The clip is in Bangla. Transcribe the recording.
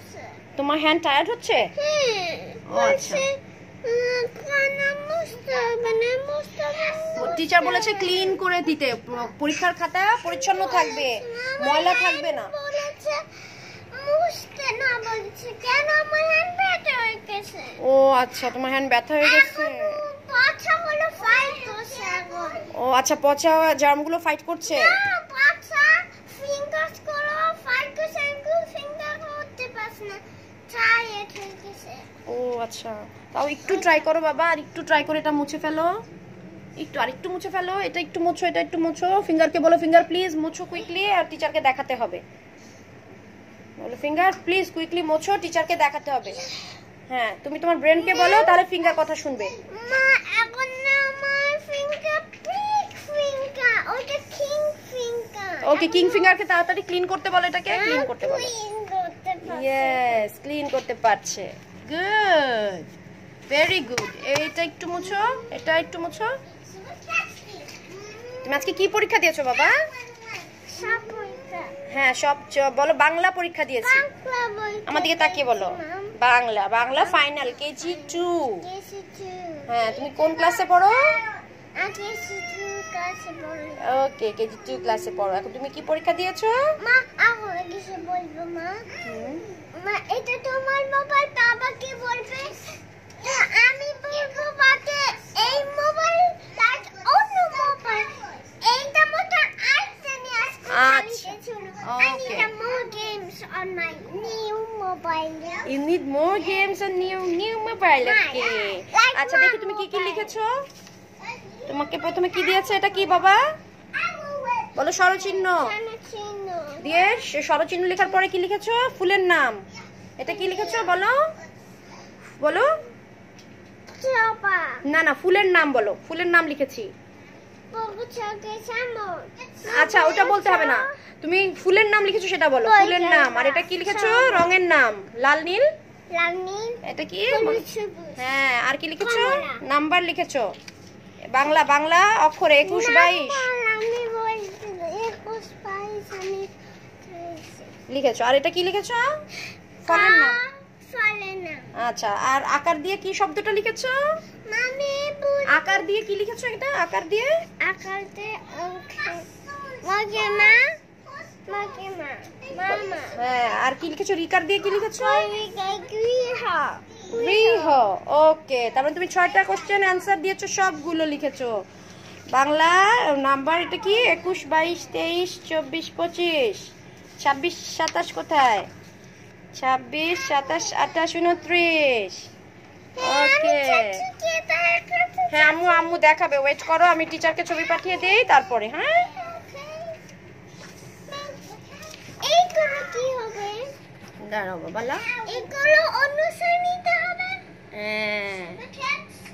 তোমার হ্যান্ড টায়ার্ড হচ্ছে? আচ্ছা, টিচার বলেছে ক্লিন করে দিতে, পরীক্ষার খাতা পরিচ্ছন্ন থাকবে, ময়লা থাকবে না। ও আচ্ছা, তোমার হ্যান্ড ব্যথা হয়ে গেছে। ও আচ্ছা, পচা জার্মগুলো ফাইট করছে। ও আচ্ছা, তাও একটু ট্রাই করো বাবা, আর একটু ট্রাই করে এটা মুছে ফেলো, আরেকটু মুছে ফেলো, এটা একটু মুছো, এটা একটু মুছো। ফিঙ্গারকে বলো ফিঙ্গার প্লিজ মুছো কুইকলি, আর টিচারকে দেখাতে হবে। বলো ফিঙ্গার প্লিজ কুইকলি মুছো, টিচারকে দেখাতে হবে। হ্যাঁ, তুমি তোমার ব্রেনকে বলো, তাহলে ফিঙ্গার কথা শুনবে। মা এখন না আমার ফিঙ্গার বিগ ফিঙ্গার, ওটা কিং ফিঙ্গার। ওকে, কিং ফিঙ্গারকে তাড়াতাড়ি ক্লিন করতে বলো, এটাকে ক্লিন করতে বলো। ইয়েস, ক্লিন করতে পারছে। Good, very good. এইটা একটু মুছো, এটা একটু মুছো। তুমি আজকে কি পরীক্ষা দিয়েছো বাবা? সব পরীক্ষা। হ্যাঁ, সব বলো। বাংলা পরীক্ষা দিয়েছি। আমার দিকে তাকিয়ে বলো। Bangla, Bangla final KG 2। হ্যাঁ, তুমি কোন ক্লাসে পড়ো? ওকে, কেজি 2 ক্লাসে পড়ো। এখন তুমি কি পরীক্ষা দিয়েছো? মা এখন কিছু বলবো মা। মা এটা তোমার মোবাইল, বাবাকে বলবে। আমি বলবো বাকে এই মোবাইল তার অন্য মোবাইল, এইটা মতো আইছে নি আজকে। আচ্ছা, ওকে। I need more games on my new mobile. You need more games on new mobile. Okay. আচ্ছা, দেখি তুমি কি কি লিখেছো। তোমাকে প্রথমে কি দিয়েছে, এটা কি বাবা? বলো স্বরচিহ্ন দিয়ে। স্বরচিহ্ন লেখার পরে কি লিখেছো? ফুলের নাম। এটা কি লিখেছো বলো? বলো। না না, ফুলের নাম বলো। ফুলের নাম লিখেছি। আচ্ছা, ওটা বলতে হবে না, তুমি ফুলের নাম লিখেছো সেটা বলো। ফুলের নাম। আর এটা কি লিখেছো? রঙের নাম। লাল নীল। এটা কি? হ্যাঁ, আর কি লিখেছো? নাম্বার লিখেছো। বাংলা, বাংলা অক্ষরে 21 22 লিখেছো। আর এটা কি লিখেছো? ফলের নাম। আচ্ছা, আর আকার দিয়ে কি শব্দটা লিখেছো? আকার দিয়ে কি লিখেছো? এটা আকার দিয়ে হ্যাঁ, আর কি লিখেছো? রিকার দিয়ে কি লিখেছো? রিহ। ওকে, তারপরে তুমি 6টা কোশ্চেন অ্যান্সার দিয়েছো, সবগুলো লিখেছো। বাংলা নাম্বার এটা কি? 21 22 23 24 25 26 27 কোথায়? 26 27 28 29। ওকে, হ্যাঁ আম্মু দেখাবে। ওয়েট করো, আমি টিচারকে ছবি পাঠিয়ে দেই তারপরে। হ্যাঁ, এইগুলো কি হবে? দাঁড়াও বাবা, এগুলো অনুসরণ নিতে হবে। হ্যাঁ।